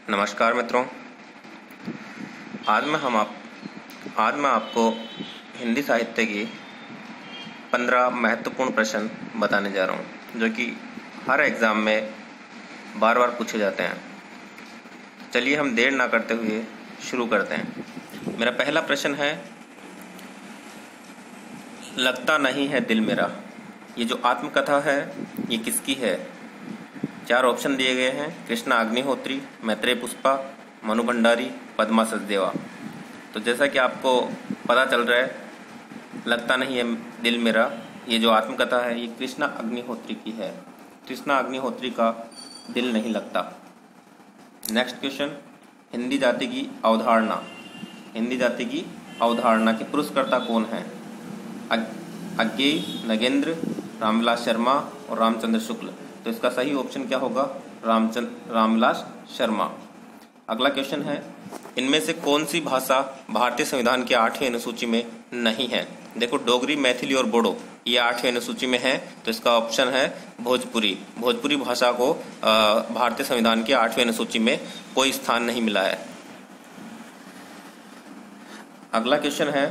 नमस्कार मित्रों। आज मैं आपको हिंदी साहित्य की 15 महत्वपूर्ण प्रश्न बताने जा रहा हूँ, जो कि हर एग्ज़ाम में बार बार पूछे जाते हैं। चलिए हम देर ना करते हुए शुरू करते हैं। मेरा पहला प्रश्न है, लगता नहीं है दिल मेरा। ये जो आत्मकथा है ये किसकी है? 4 ऑप्शन दिए गए हैं, कृष्णा अग्निहोत्री, मैत्रेय पुष्पा, मनु भंडारी, पद्मा सचदेवा। तो जैसा कि आपको पता चल रहा है, लगता नहीं है दिल मेरा, ये जो आत्मकथा है ये कृष्णा अग्निहोत्री की है। कृष्णा अग्निहोत्री का दिल नहीं लगता। नेक्स्ट क्वेश्चन, हिंदी जाति की अवधारणा। हिंदी जाति की अवधारणा के पुरस्कर्ता कौन है? अज्ञेय, नगेंद्र, रामविलास शर्मा और रामचंद्र शुक्ल। तो इसका सही ऑप्शन क्या होगा? रामविलास शर्मा। अगला क्वेश्चन है, इनमें से कौन सी भाषा भारतीय संविधान के 8वीं अनुसूची में नहीं है? देखो, डोगरी, मैथिली और बोडो ये 8वीं अनुसूची में है, तो इसका ऑप्शन है भोजपुरी। भोजपुरी भाषा को भारतीय संविधान के 8वीं अनुसूची में कोई स्थान नहीं मिला है। अगला क्वेश्चन है,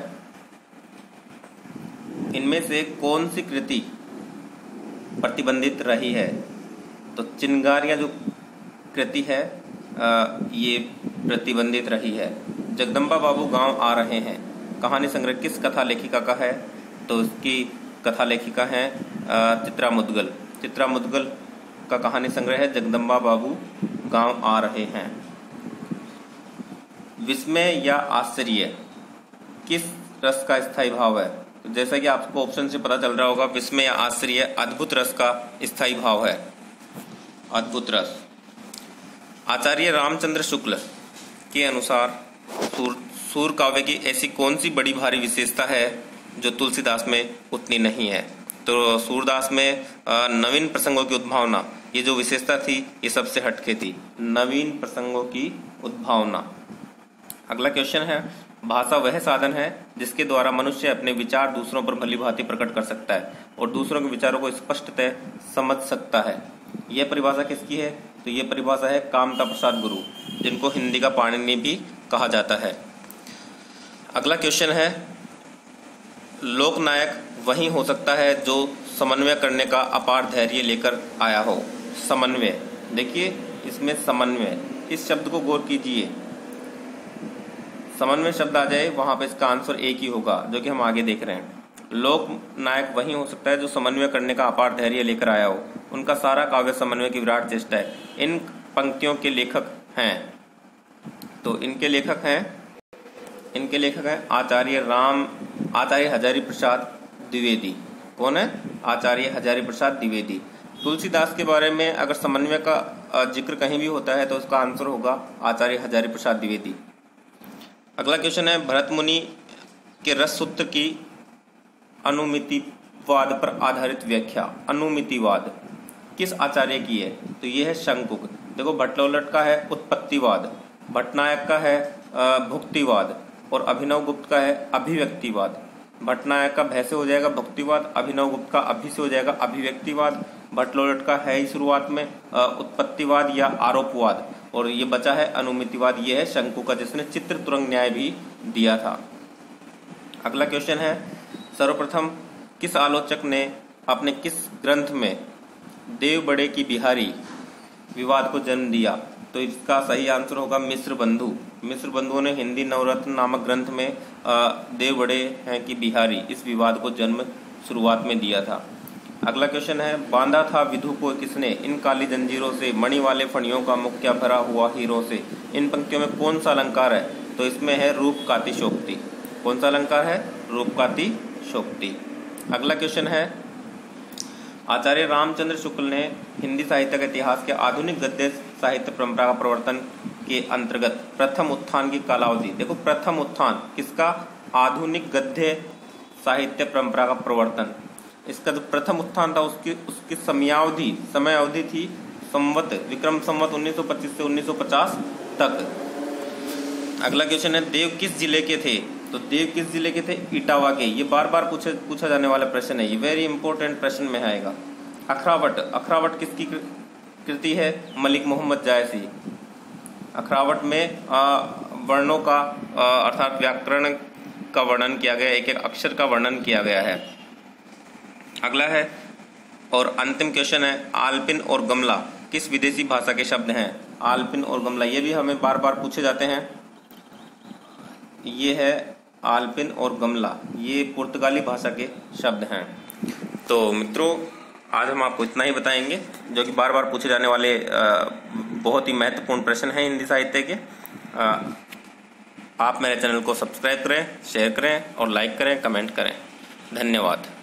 इनमें से कौन सी कृति प्रतिबंधित रही है? तो चिंगारियां जो कृति है ये प्रतिबंधित रही है। जगदम्बा बाबू गांव आ रहे हैं, कहानी संग्रह किस कथा लेखिका का है? तो इसकी कथा लेखिका है चित्रा मुद्गल। चित्रा मुद्गल का कहानी संग्रह है जगदम्बा बाबू गांव आ रहे हैं। विस्मय या आश्चर्य किस रस का स्थायी भाव है? तो जैसा कि आपको ऑप्शन से पता चल रहा होगा, विस्मय या आश्चर्य अद्भुत रस का स्थायी भाव है। अद्भुत रस। आचार्य रामचंद्र शुक्ल के अनुसार सूर काव्य की ऐसी कौन सी बड़ी भारी विशेषता है जो तुलसीदास में उतनी नहीं है? तो सूरदास में नवीन प्रसंगों की उद्भावना, ये जो विशेषता थी ये सबसे हटके थी। नवीन प्रसंगों की उद्भावना। अगला क्वेश्चन है, भाषा वह साधन है जिसके द्वारा मनुष्य अपने विचार दूसरों पर भलीभांति प्रकट कर सकता है और दूसरों के विचारों को स्पष्टतः समझ सकता है। यह परिभाषा किसकी है? तो यह परिभाषा है कामता प्रसाद गुरु, जिनको हिंदी का पाणिनि भी कहा जाता है। अगला क्वेश्चन है, लोकनायक वही हो सकता है जो समन्वय करने का अपार धैर्य लेकर आया हो। समन्वय, देखिए इसमें समन्वय, इस शब्द को गौर कीजिए। समन्वय शब्द आ जाए वहां पे इसका आंसर एक ही होगा, जो कि हम आगे देख रहे हैं। लोक नायक वही हो सकता है जो समन्वय करने का अपार धैर्य लेकर आया हो। उनका सारा काव्य समन्वय की विराट चेष्टा है। इन पंक्तियों के लेखक हैं, तो इनके लेखक हैं आचार्य हजारी प्रसाद द्विवेदी। कौन है? आचार्य हजारी प्रसाद द्विवेदी। तुलसीदास के बारे में अगर समन्वय का जिक्र कहीं भी होता है तो उसका आंसर होगा आचार्य हजारी प्रसाद द्विवेदी। अगला क्वेश्चन है, भरत मुनि के रस सूत्र की अनुमितिवाद पर आधारित व्याख्या। अनुमितिवाद किस आचार्य की है? तो यह है शंकुक। देखो, भट्टलोलट का है उत्पत्तिवाद, भट्टनायक का है भुक्तिवाद और अभिनव गुप्त का है अभिव्यक्तिवाद। भट्टनायक का भय से हो जाएगा भुक्तिवाद, अभिनव गुप्त का अभि से हो जाएगा अभिव्यक्तिवाद, भट्टलोलट का है ही शुरुआत में उत्पत्तिवाद या आरोपवाद, और ये बचा है अनुमितिवाद। ये है शंकु का, जिसने चित्र तुरंग न्याय भी दिया था। अगला क्वेश्चन है, सर्वप्रथम किस आलोचक ने अपने किस ग्रंथ में देव बड़े की बिहारी विवाद को जन्म दिया? तो इसका सही आंसर होगा मिश्र बंधु। मिश्र बंधुओं ने हिंदी नवरत्न नामक ग्रंथ में देव बड़े हैं कि बिहारी, इस विवाद को जन्म शुरुआत में दिया था। अगला क्वेश्चन है, बांधा था विधु को किसने इन काली जंजीरों से, मणि वाले फणियों का मुख क्या भरा हुआ हीरों से। इन पंक्तियों में कौन सा अलंकार है? तो इसमें है रूपकाति शोक्ति। कौन सा अलंकार है? रूपकाति शोक्ति। अगला क्वेश्चन है, आचार्य रामचंद्र शुक्ल ने हिंदी साहित्य के इतिहास के आधुनिक गद्य साहित्य परंपरा का प्रवर्तन के अंतर्गत प्रथम उत्थान की कालावधि, देखो प्रथम उत्थान किसका? आधुनिक गद्य साहित्य परंपरा का प्रवर्तन। इसका जो प्रथम उत्थान था उसकी समय अवधि थी विक्रम संवत 1925 से 1950 तक। अगला क्वेश्चन है, देव किस जिले के थे? तो देव किस जिले के थे? इटावा के। ये बार बार पूछा जाने वाला प्रश्न है, ये वेरी इंपॉर्टेंट प्रश्न में आएगा। अखरावट किसकी कृति है? मलिक मोहम्मद जायसी। अखरावट में वर्णों का अर्थात व्याकरण का वर्णन किया गया, एक एक अक्षर का वर्णन किया गया है। अगला है और अंतिम क्वेश्चन है, आलपिन और गमला किस विदेशी भाषा के शब्द हैं? आलपिन और गमला ये भी हमें बार बार पूछे जाते हैं। ये है आलपिन और गमला, ये पुर्तगाली भाषा के शब्द हैं। तो मित्रों, आज हम आपको इतना ही बताएंगे जो कि बार बार पूछे जाने वाले बहुत ही महत्वपूर्ण प्रश्न हैं हिंदी साहित्य के। आप मेरे चैनल को सब्सक्राइब करें, शेयर करें और लाइक करें, कमेंट करें। धन्यवाद।